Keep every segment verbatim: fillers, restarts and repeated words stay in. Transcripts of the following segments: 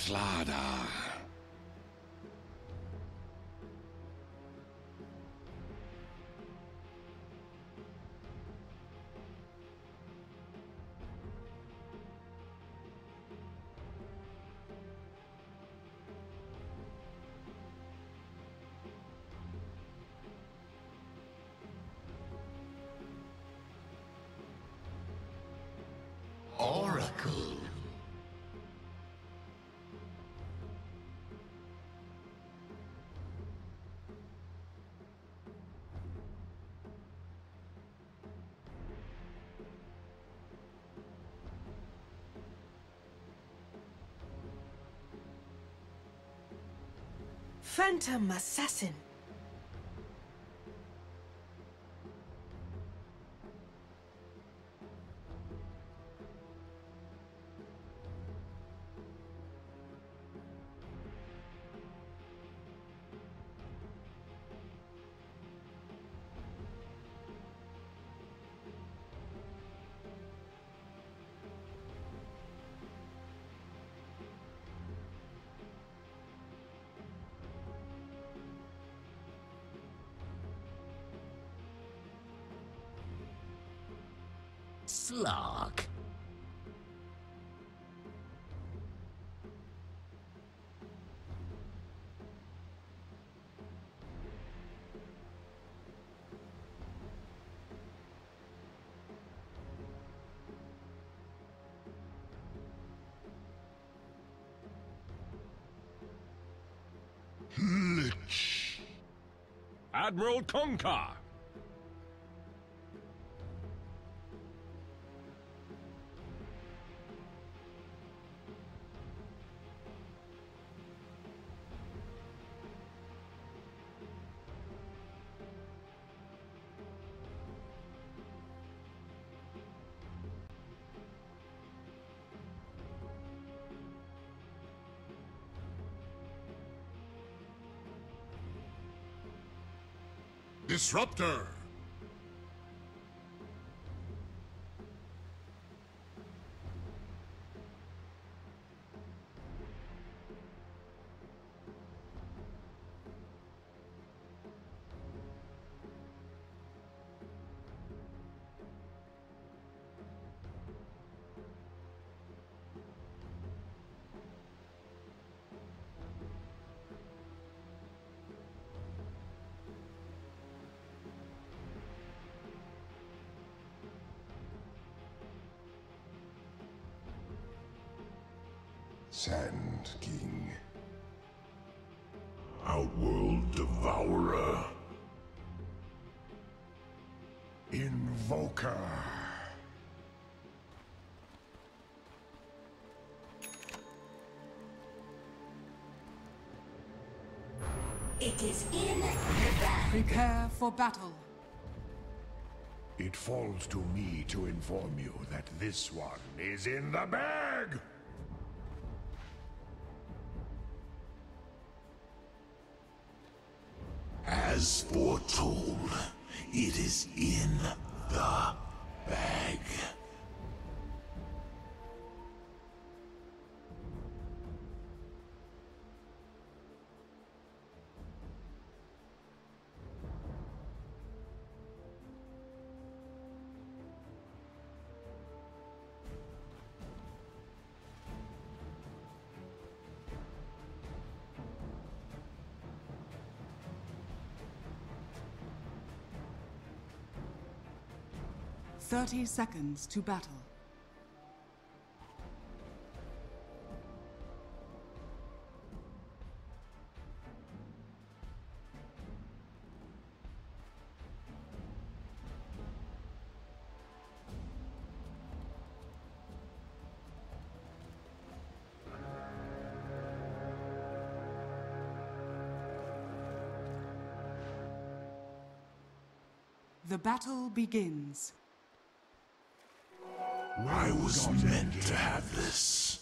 Slardar. Oracle. Phantom Assassin. Slark. Lich. Admiral Concar. Disruptor. Sand King. Outworld Devourer. Invoker. It is in the bag. Prepare for battle. It falls to me to inform you that this one is in the bag! As foretold, it is in the bag. Thirty seconds to battle. The battle begins. I was meant to have this.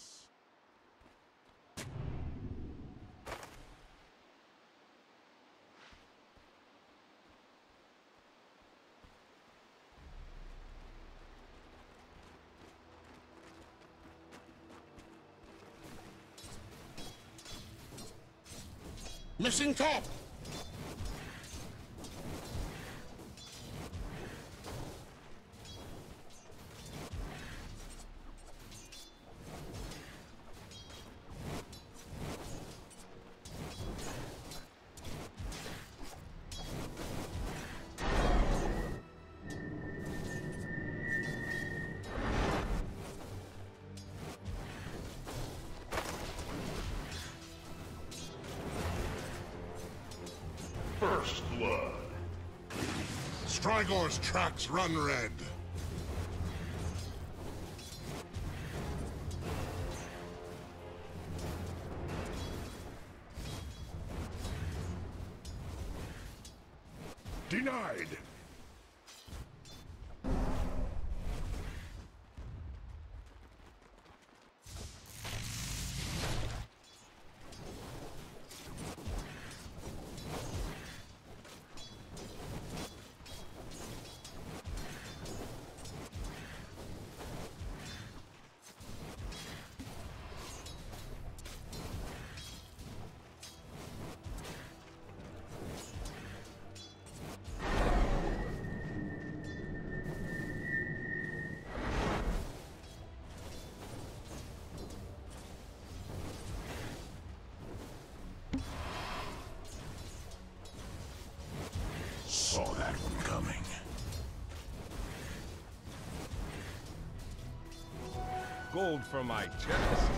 Missing top! First blood. Strygor's tracks run red. Denied! Saw that one coming. Gold for my chest.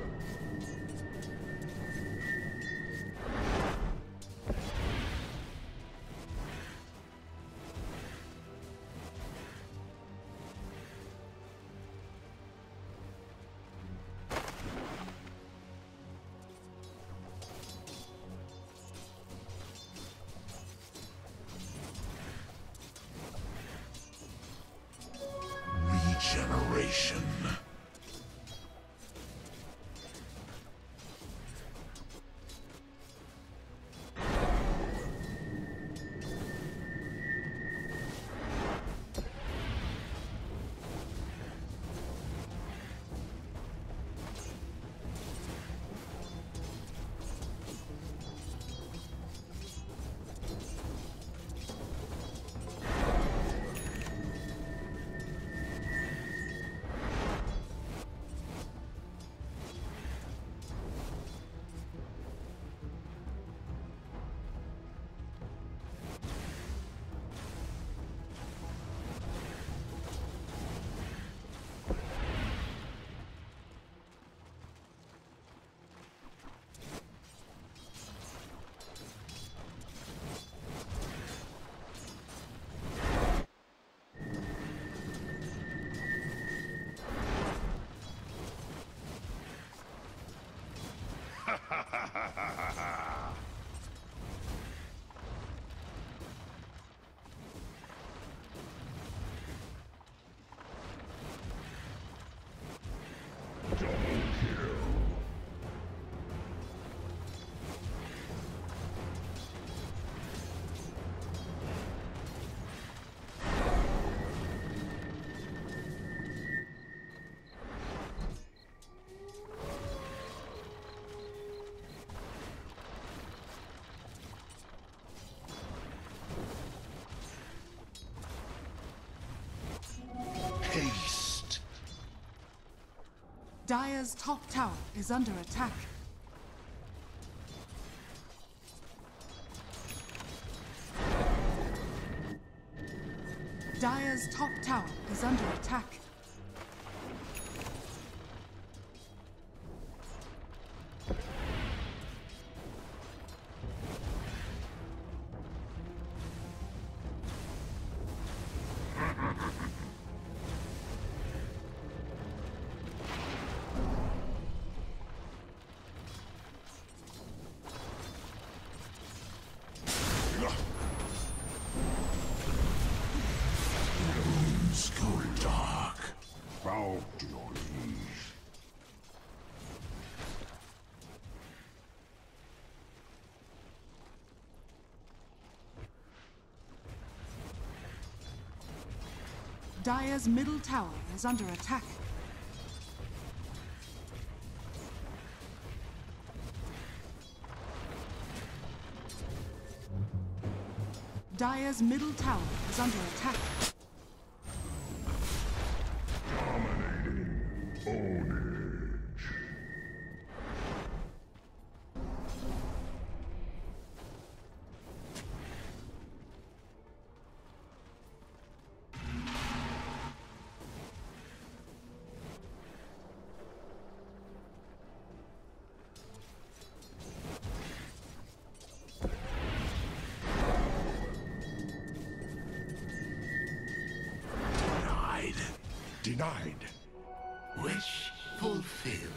Regeneration. Haste. Dire's top tower is under attack. Dire's top tower is under attack. Rooms go dark. Bow to your liege. Dire's middle tower is under attack. Dire's middle tower is under attack. Dominating ownage. Denied. Wish fulfilled.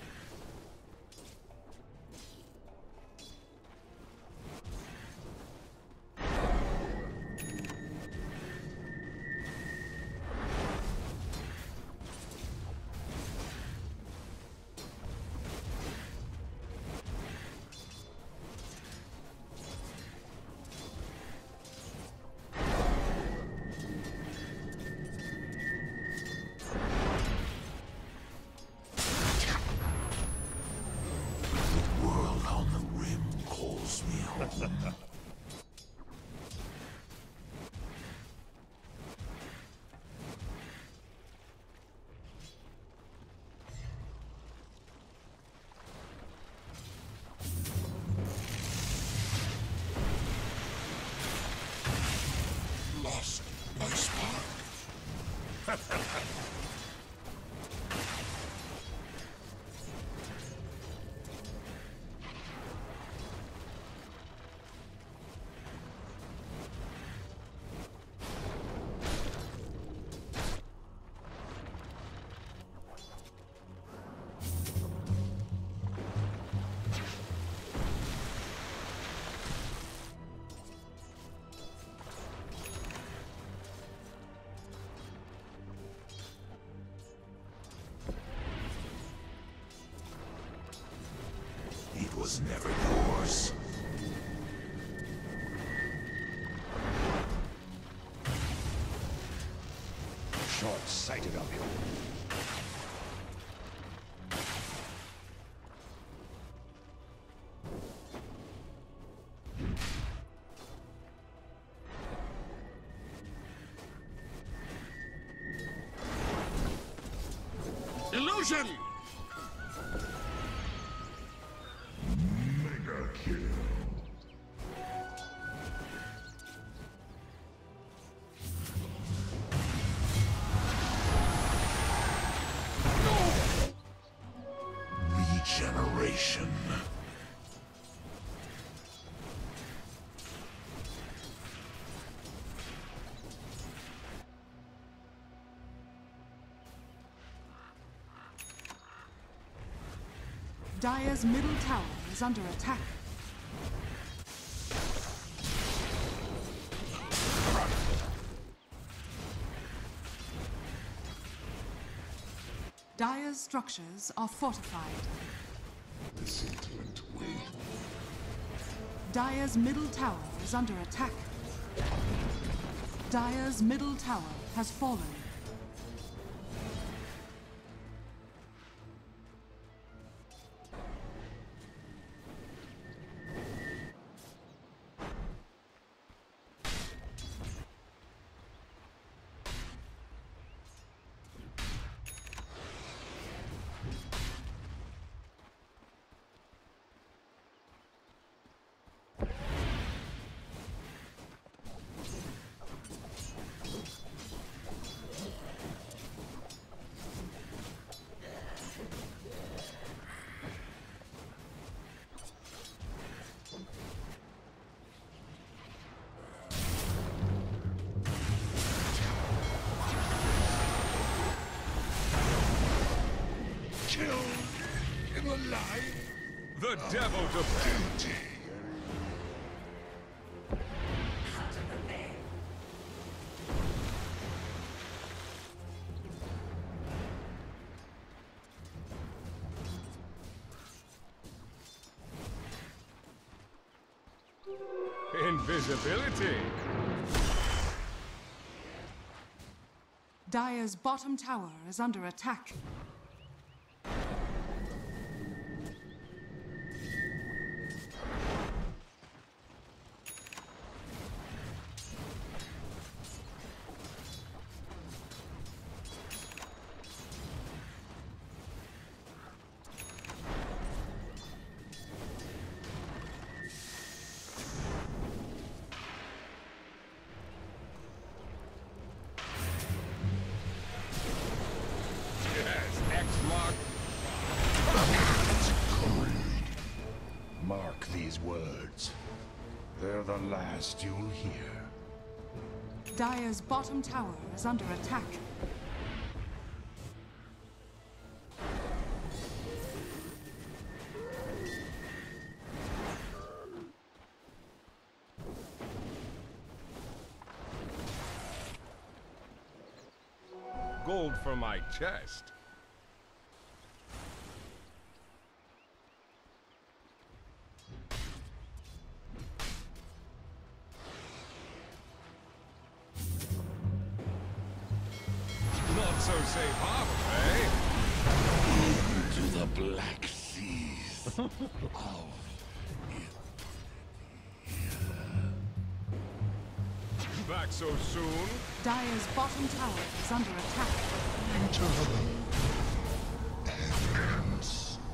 Lost my spark. It was never yours. Short-sighted of him. Illusion! Mega kill. Regeneration. Dire's middle tower is under attack. Dire's structures are fortified. The sentient will. Dire's middle tower is under attack. Dire's middle tower has fallen. Killed in the light. The devil defend. Duty. Invisibility. Dire's bottom tower is under attack. these words. They're the last you'll hear. Dire's bottom tower is under attack. Gold for my chest. Not so safe harbor, eh? To the Black Seas of Back so soon? Dire's bottom tower is under attack. Evidence.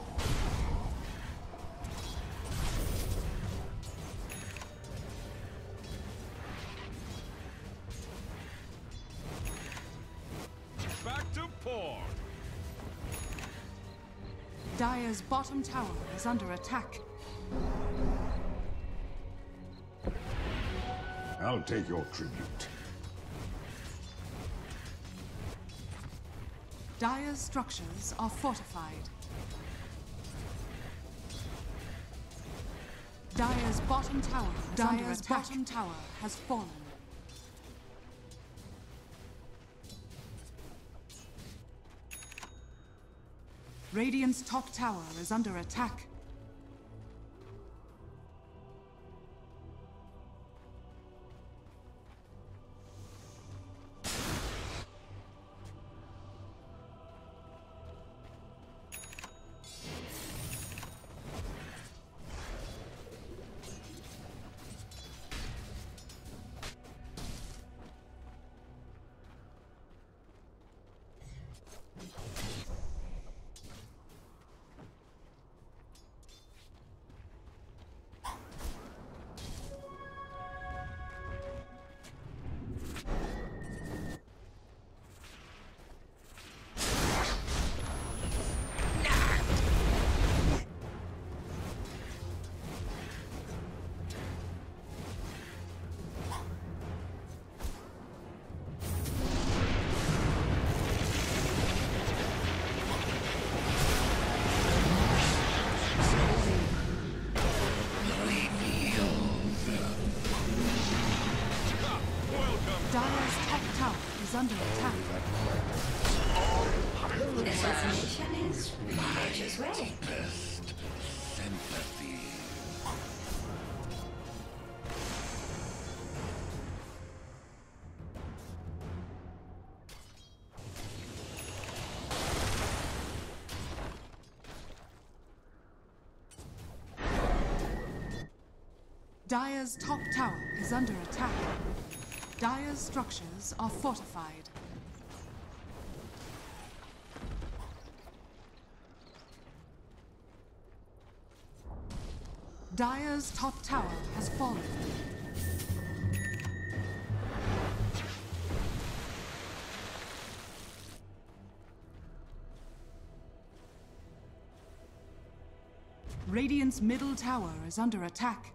Back to port. Dire's bottom tower is under attack. I'll take your tribute. Dire's structures are fortified. Dire's bottom tower is under attack. Dire's bottom tower has fallen. Radiant's top tower is under attack. Under attack. Assassination is nature's way. Best sympathy. Dire's top tower is under attack. Dire's structures are fortified. Dire's top tower has fallen. Radiant's middle tower is under attack.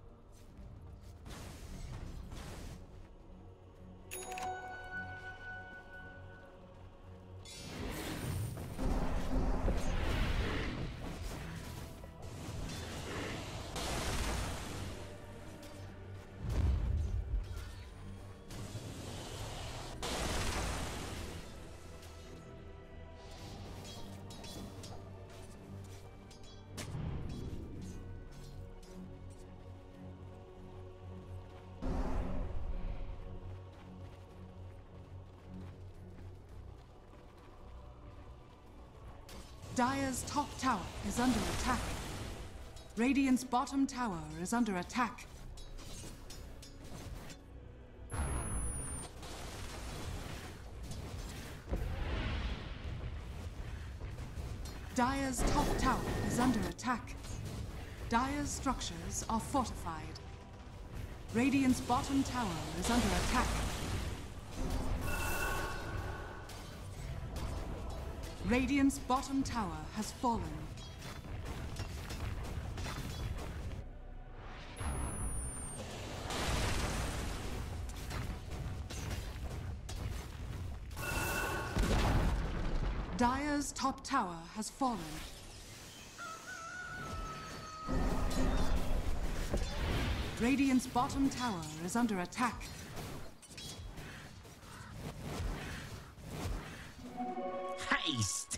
Dire's top tower is under attack. Radiant's bottom tower is under attack. Dire's top tower is under attack. Dire's structures are fortified. Radiant's bottom tower is under attack. Radiant's bottom tower has fallen. Dire's top tower has fallen. Radiant's bottom tower is under attack. Haste!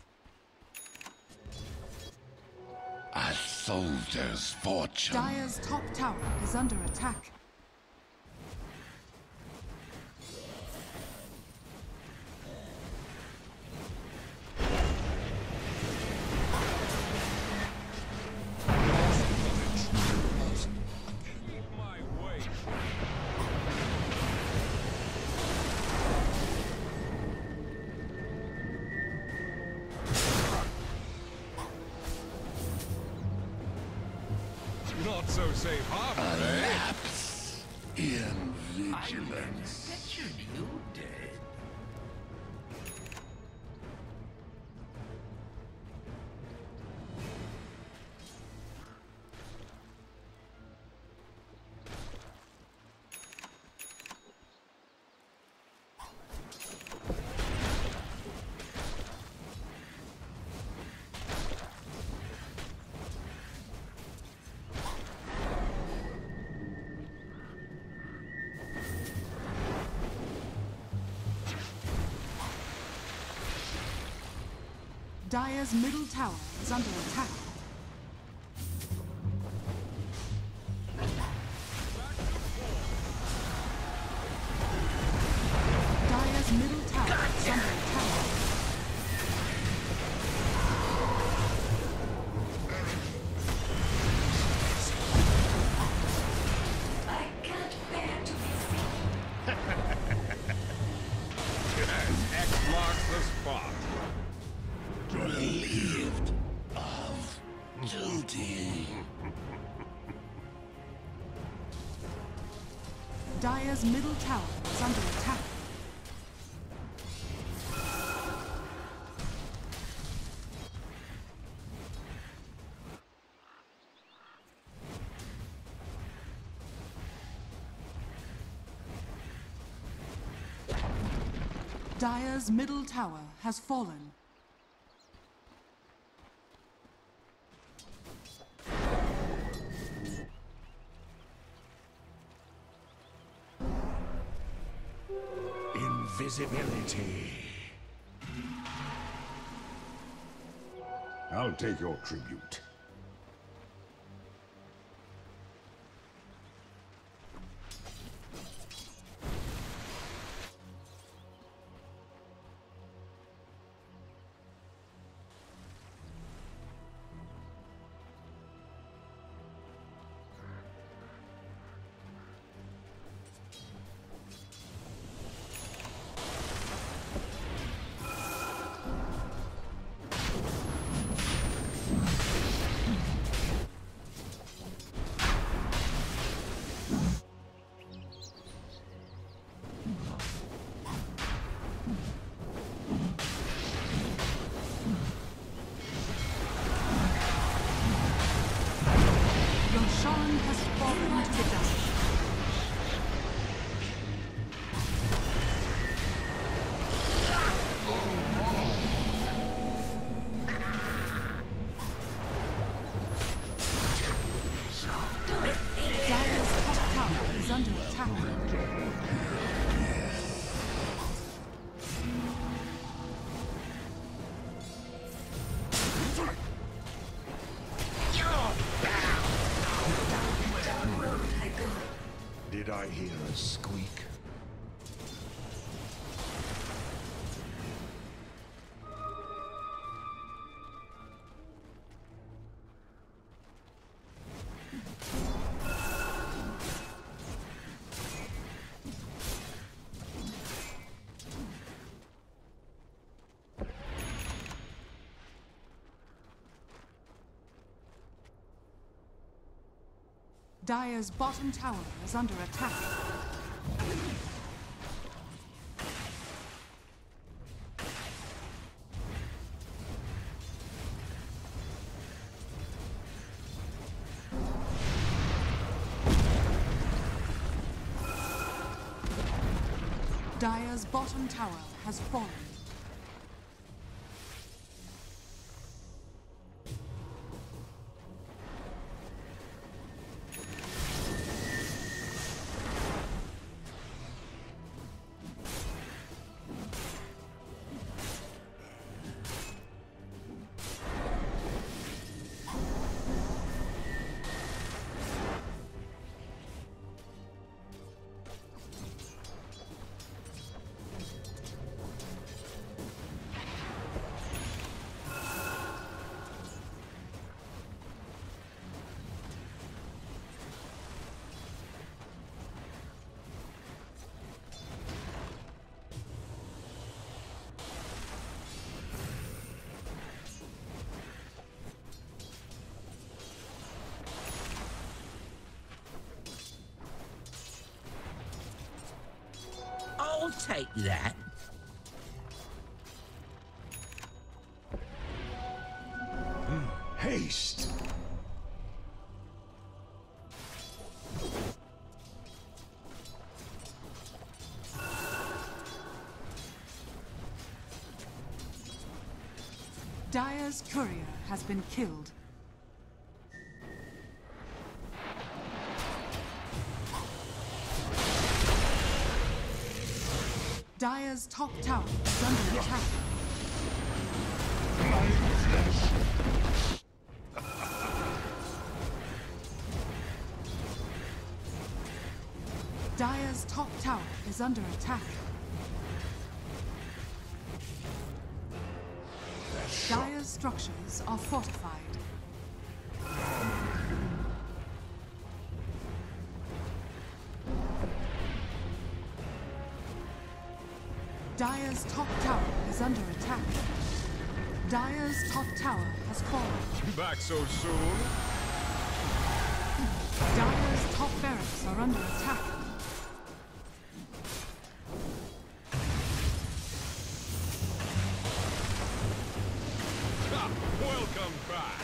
A soldier's fortune. Dire's top tower is under attack. Not so safe harbor, A eh? lapse in vigilance. Pictured you dead. Dire's middle tower is under attack. Dire's middle tower is under attack. I can't bear to be seen. Yes, X marks the spot. Relieved of duty. Dire's middle tower is under attack. Dire's middle tower has fallen. Invisibility. I'll take your tribute. Roshan has fallen to the dust. Dire's top tower is under attack. Did I hear a squeak? Dire's bottom tower is under attack. Dire's bottom tower has fallen. take that. Haste! Dire's courier has been killed. Dire's top tower is under attack. Dire's top tower is under attack. Dire's structures are fortified. Dire's top tower is under attack. Dire's top tower has fallen. Back so soon? Dire's top barracks are under attack. Ha! Welcome back!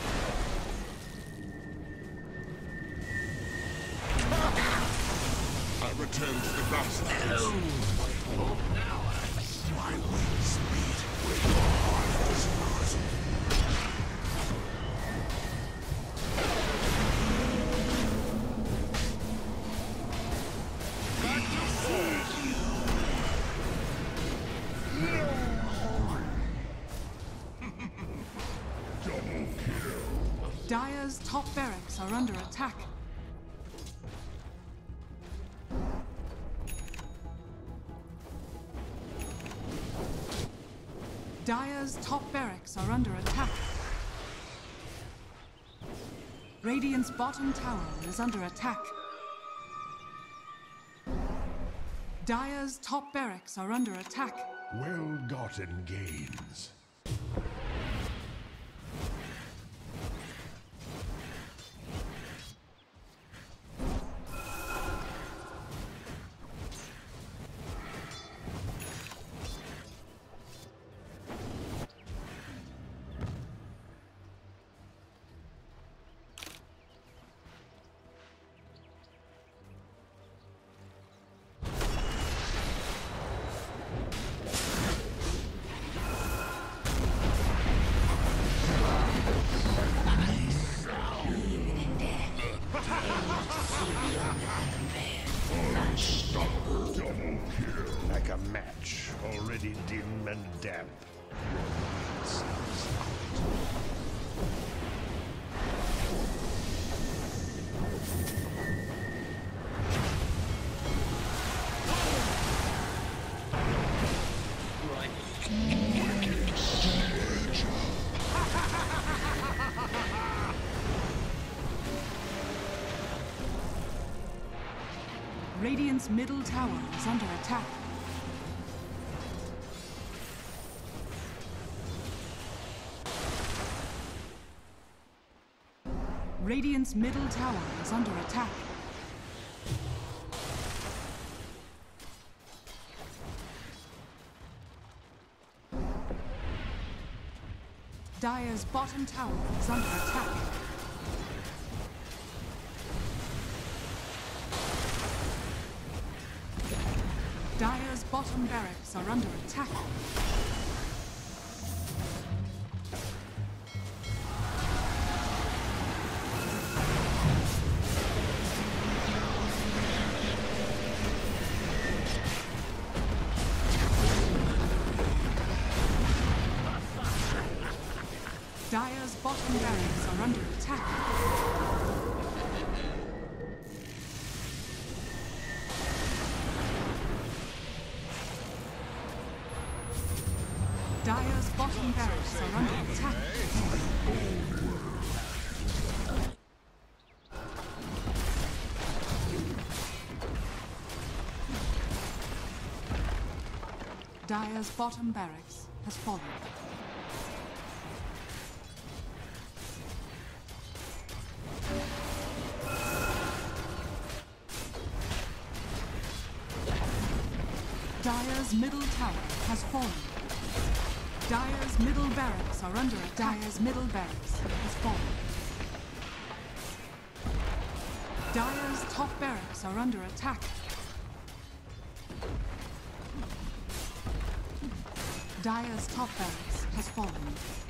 I return to the battle. My wings meet with your heart does not. Back to full! Double kill. Dire's top barracks are under attack. Dire's top barracks are under attack. Radiant's bottom tower is under attack. Dire's top barracks are under attack. Well-gotten gains. Like a match, already dim and damp. Radiant's middle tower is under attack. Radiant's middle tower is under attack. Dire's bottom tower is under attack. Dire's bottom barracks are under attack. Dire's bottom barracks are under attack. Dire's bottom barracks are under attack. Dire's bottom barracks has fallen. Dire's middle tower has fallen. Dire's middle barracks are under attack. Dire's middle barracks has fallen. Dire's top barracks are under attack. Dire's top barracks has fallen.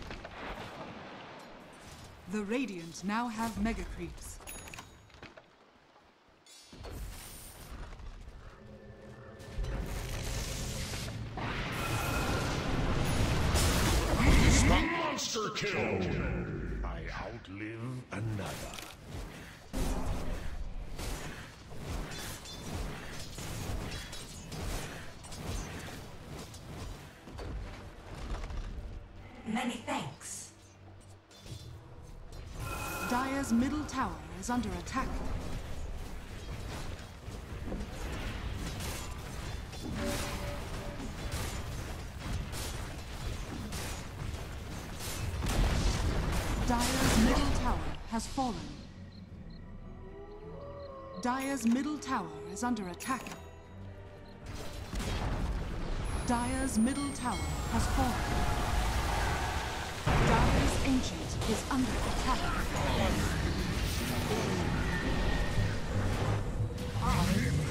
The Radiant now have mega creeps. Monster kill! I outlive another. Many thanks. Dire's middle tower is under attack. Dire's middle tower has fallen. Dire's middle tower is under attack. Dire's middle tower has fallen. Dire's Ancient is under attack.